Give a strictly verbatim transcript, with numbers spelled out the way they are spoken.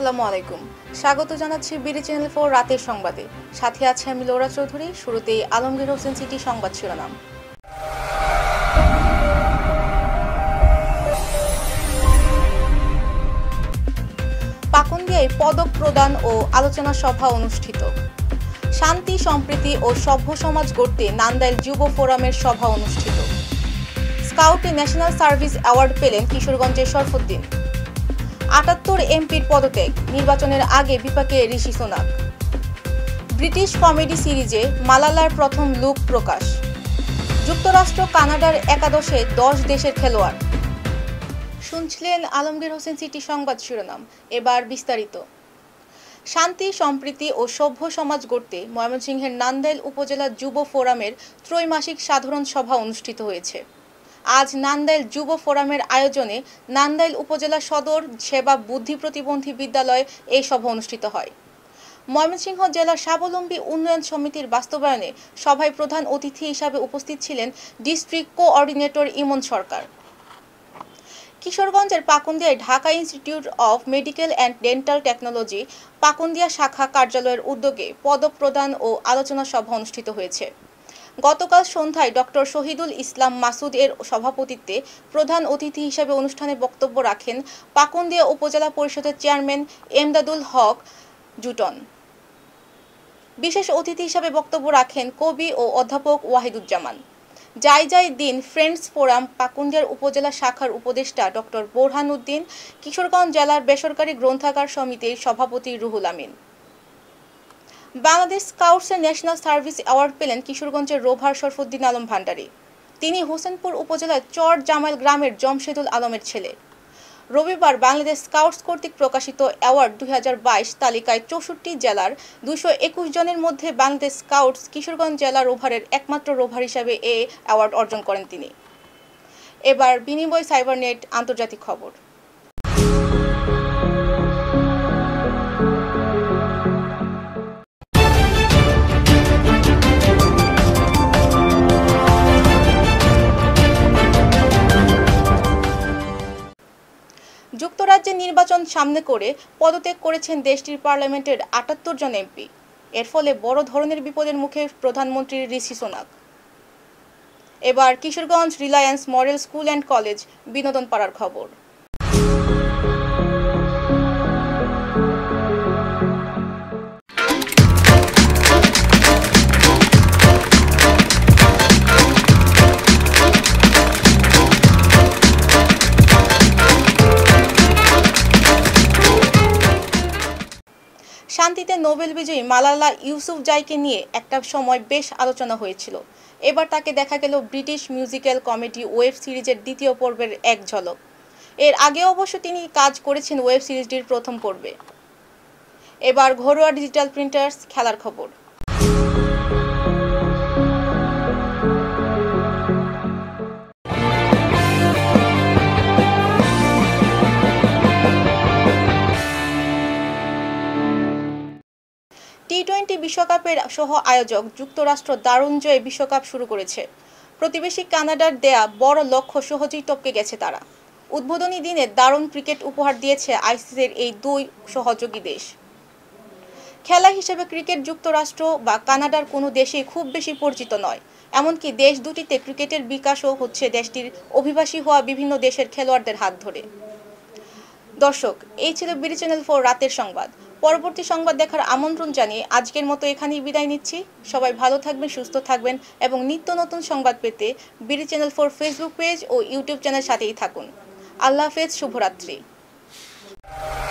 আসসালামু আলাইকুম। স্বাগত জানাচ্ছি বিডি চ্যানেল ফোর রাতের সংবাদে। সাথে আছে আমি লৌরা চৌধুরী। শুরুতেই আলমগীর হোসেন সিটি সংবাদ শিরোনাম। পাকুন্দিয়ায় পদক প্রদান ও আলোচনা সভা অনুষ্ঠিত। শান্তি, সম্প্রীতি ও সভ্য সমাজ গড়তে নান্দাইল যুব ফোরামের সভা অনুষ্ঠিত। স্কাউটে ন্যাশনাল সার্ভিস অ্যাওয়ার্ড পেলেন কিশোরগঞ্জের শরফুদ্দিন। আটাত্তর এমপির পদত্যাগ, নির্বাচনের আগে বিপাকে ঋষি সোনাক। ব্রিটিশ কমেডি সিরিজে মালালার প্রথম লুক প্রকাশ। যুক্তরাষ্ট্র কানাডার একাদশে দশ দেশের খেলোয়াড়। শুনছিলেন আলমগীর হোসেন সিটি সংবাদ শিরোনাম। এবার বিস্তারিত। শান্তি, সম্প্রীতি ও সভ্য সমাজ গড়তে ময়মনসিংহের নান্দাইল উপজেলা যুব ফোরামের ত্রৈমাসিক সাধারণ সভা অনুষ্ঠিত হয়েছে। আজ নান্দাইল যুব ফোরামের আয়োজনে নান্দাইল উপজেলা সদর সেবা বুদ্ধি প্রতিবন্ধী বিদ্যালয়ে এই সভা অনুষ্ঠিত হয়। ময়মনসিংহ জেলা স্বাবলম্বী উন্নয়ন সমিতির বাস্তবায়নে সভায় প্রধান অতিথি হিসাবে উপস্থিত ছিলেন ডিস্ট্রিক্ট কোঅর্ডিনেটর ইমন সরকার। কিশোরগঞ্জের পাকুন্দিয়ায় Dhaka institute of medical and dental technology Pakundia শাখা কার্যালয়ের উদ্যোগে পদক প্রদান ও আলোচনা সভা অনুষ্ঠিত হয়েছে। গতকাল সন্ধ্যায় ডক্টর শহীদুল ইসলাম মাসুদ এর সভাপতিত্বে প্রধান অতিথি হিসেবে অনুষ্ঠানে বক্তব্য রাখেন পাকুন্দিয়া উপজেলা পরিষদের চেয়ারম্যান এমদাদুল হক জুটন। বিশেষ অতিথি হিসেবে বক্তব্য রাখেন কবি ও অধ্যাপক ওয়াহিদুজ্জামান। যাই যাই দিন ফ্রেন্ডস ফোরাম পাকুন্দিয়ার উপজেলা শাখার উপদেষ্টা ডক্টর বোরহান উদ্দিন, কিশোরগঞ্জ জেলার বেসরকারি গ্রন্থাগার সমিতির সভাপতি রুহুল আমিন। বাংলাদেশ স্কাউটসের ন্যাশনাল সার্ভিস অ্যাওয়ার্ড পেলেন কিশোরগঞ্জের রোভার শরফুদ্দিন আলম ভান্ডারী। তিনি হোসেনপুর উপজেলার চর জামাইল গ্রামের জমশেদুল আলমের ছেলে। রবিবার বাংলাদেশ স্কাউটস কর্তৃক প্রকাশিত অ্যাওয়ার্ড দুই হাজার বাইশ তালিকায় চৌষট্টি জেলার দুইশো একুশ জনের মধ্যে বাংলাদেশ স্কাউটস কিশোরগঞ্জ জেলা রোভারের একমাত্র রোভার হিসাবে এ অ্যাওয়ার্ড অর্জন করেন তিনি। এবার বিনিময় সাইবারনেট আন্তর্জাতিক খবর। যুক্তরাজ্যের নির্বাচন সামনে করে পদত্যাগ করেছেন দেশটির পার্লামেন্টের আটাত্তর জন এমপি। এর ফলে বড় ধরনের বিপদের মুখে প্রধানমন্ত্রী ঋষি সোনাক। এবার Kishoreganj reliance model school and college বিনোদন পাড়ার খবর। শান্তিতে নোবেল বিজয়ী মালালা ইউসুফজাইকে নিয়ে একটা সময় বেশ আলোচনা হয়েছিল। এবার তাকে দেখা গেল ব্রিটিশ মিউজিক্যাল কমেডি ওয়েব সিরিজের দ্বিতীয় পর্বের এক ঝলক। এর আগে অবশ্য তিনি কাজ করেছেন ওয়েব সিরিজটির প্রথম পর্বে। এবার ঘরোয়া ডিজিটাল প্রিন্টার্স খেলার খবর। টি টোয়েন্টি বিশ্বকাপের সহ আয়োজক যুক্তরাষ্ট্র দারুণ জয়ে বিশ্বকাপ শুরু করেছে। প্রতিবেশী কানাডার দেয়া বড় লক্ষ্য সহজেই টপকে গেছে তারা। উদ্বোধনী দিনে দারুণ ক্রিকেট উপহার দিয়েছে আইসিসির এই দুই সহযোগী দেশ। খেলা হিসেবে ক্রিকেট যুক্তরাষ্ট্র বা কানাডার কোনো দেশেই খুব বেশি পরিচিত নয়। এমনকি দেশ দুটিতে ক্রিকেটের বিকাশও হচ্ছে দেশটির অভিবাসী হওয়া বিভিন্ন দেশের খেলোয়াড়দের হাত ধরে। দর্শক, এই ছিল বিডি চ্যানেল ফোর রাতের সংবাদ। পরবর্তী সংবাদ দেখার আমন্ত্রণ জানিয়ে আজকের মতো এখানেই বিদায় নিচ্ছি। সবাই ভালো থাকবেন, সুস্থ থাকবেন এবং নিত্য নতুন সংবাদ পেতে BD channel four Facebook page ও ইউটিউব চ্যানেল সাথেই থাকুন। আল্লাহ হাফেজ, শুভরাত্রি।